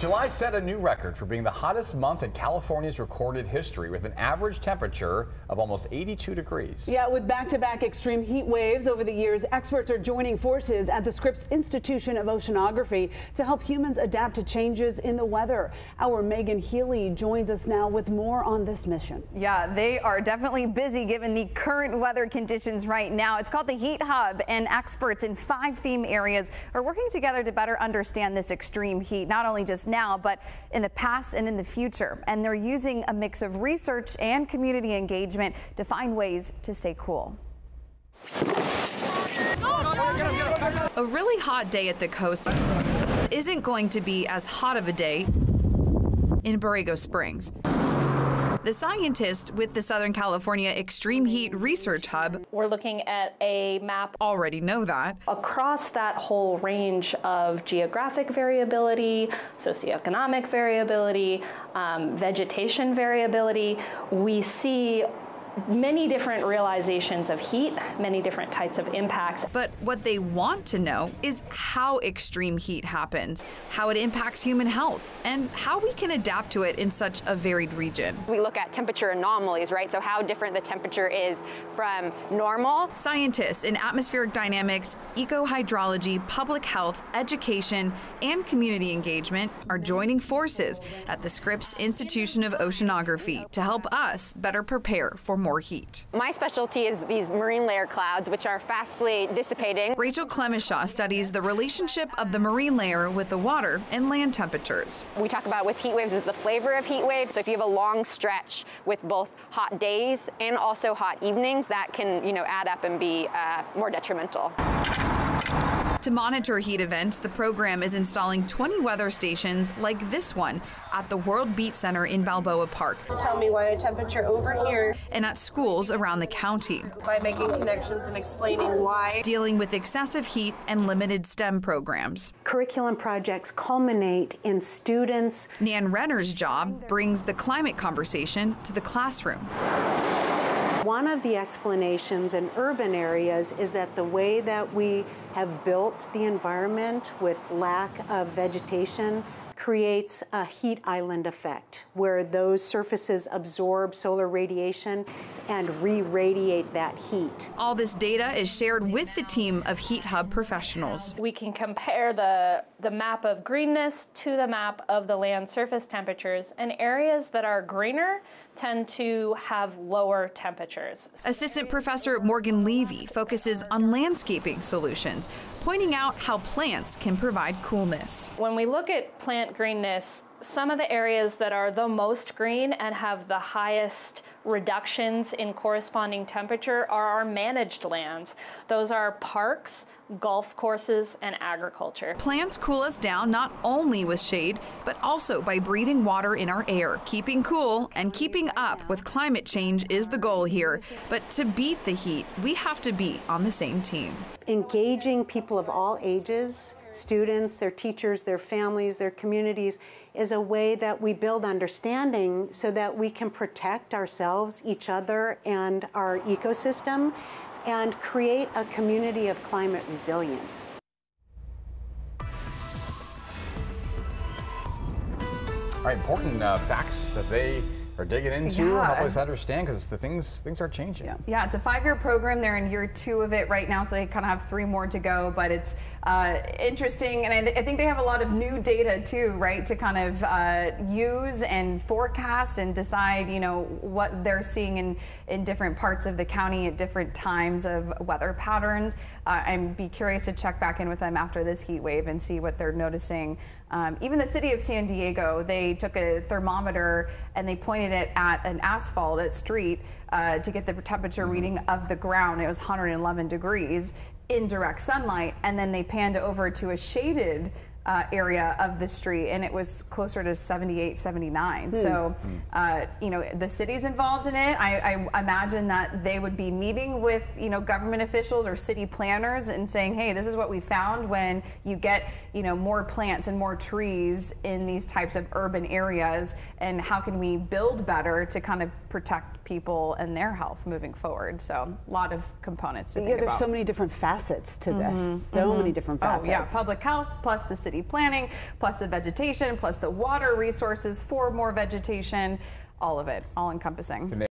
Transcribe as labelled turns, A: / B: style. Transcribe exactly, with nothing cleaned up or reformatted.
A: July set a new record for being the hottest month in California's recorded history, with an average temperature of almost eighty-two degrees.
B: Yeah, with back-to-back extreme heat waves over the years, experts are joining forces at the Scripps Institution of Oceanography to help humans adapt to changes in the weather. Our Megan Healy joins us now with more on this mission.
C: Yeah, they are definitely busy given the current weather conditions right now. It's called the Heat Hub, and experts in five theme areas are working together to better understand this extreme heat, not only just now, but in the past and in the future. And they're using a mix of research and community engagement to find ways to stay cool.
D: A really hot day at the coast isn't going to be as hot of a day in Borrego Springs. The scientists with the Southern California Extreme Heat Research Hub,
E: we're looking at a map,
D: already know that.
E: Across that whole range of geographic variability, socioeconomic variability, um, vegetation variability, we see many different realizations of heat, many different types of impacts.
D: But what they want to know is how extreme heat happens, how it impacts human health, and how we can adapt to it in such a varied region.
F: We look at temperature anomalies, right? So how different the temperature is from normal.
D: Scientists in atmospheric dynamics, eco-hydrology, public health, education, and community engagement are joining forces at the Scripps Institution of Oceanography to help us better prepare for more heat.
F: My specialty is these marine layer clouds, which are fastly dissipating.
D: Rachel Clemenshaw studies the relationship of the marine layer with the water and land temperatures.
F: We talk about with heat waves is the flavor of heat waves. So if you have a long stretch with both hot days and also hot evenings, that can, you know, add up and be uh, more detrimental.
D: To monitor heat events, the program is installing twenty weather stations like this one at the World Beat Center in Balboa Park.
G: Tell me why a temperature over here.
D: And at schools around the county.
G: By making connections and explaining why.
D: Dealing with excessive heat and limited STEM programs.
H: Curriculum projects culminate in students.
D: Nan Renner's job brings the climate conversation to the classroom.
H: One of the explanations in urban areas is that the way that we have built the environment with lack of vegetation creates a heat island effect, where those surfaces absorb solar radiation and re-radiate that heat.
D: All this data is shared with the team of Heat Hub professionals.
E: We can compare the, the map of greenness to the map of the land surface temperatures, and areas that are greener tend to have lower temperatures.
D: Assistant Professor Morgan Levy focuses on landscaping solutions, pointing out how plants can provide coolness.
E: When we look at plant greenness, some of the areas that are the most green and have the highest reductions in corresponding temperature are our managed lands. Those are parks, golf courses, and agriculture.
D: Plants cool us down not only with shade, but also by breathing water in our air. Keeping cool and keeping up with climate change is the goal here. But to beat the heat, we have to be on the same team.
H: Engaging people of all ages, students, their teachers, their families, their communities, is a way that we build understanding so that we can protect ourselves, each other, and our ecosystem, and create a community of climate resilience.
A: All right, important uh, facts that they are digging into,
C: Yeah.
A: help us understand, because the things things are changing.
C: Yeah. yeah, it's a five-year program. They're in year two of it right now, so they kind of have three more to go. But it's uh, interesting, and I, th I think they have a lot of new data too, right, to kind of uh, use and forecast and decide, you know, what they're seeing in in different parts of the county at different times of weather patterns. Uh, I'd be curious to check back in with them after this heat wave and see what they're noticing. Um, even the city of San Diego, they took a thermometer and they pointed it at an asphalt at street uh, to get the temperature reading of the ground. It was one hundred eleven degrees in direct sunlight, and then they panned over to a shaded Uh, area of the street, and it was closer to seventy-eight, seventy-nine. Mm. So, uh, you know, the city's involved in it. I, I imagine that they would be meeting with, you know, government officials or city planners and saying, hey, this is what we found when you get, you know, more plants and more trees in these types of urban areas, and how can we build better to kind of protect people and their health moving forward. So, a lot of components to
B: yeah,
C: think
B: there's
C: about.
B: so many different facets to
C: mm-hmm.
B: this. So
C: mm-hmm.
B: many different facets.
C: Oh, yeah, public health plus the city city planning, plus the vegetation, plus the water resources for more vegetation, all of it, all encompassing.